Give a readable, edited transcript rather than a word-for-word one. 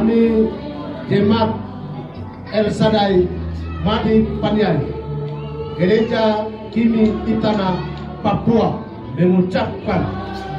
kami Jemaat El Shaddai Mati Paniai Gereja Kimi Itana Papua mengucapkan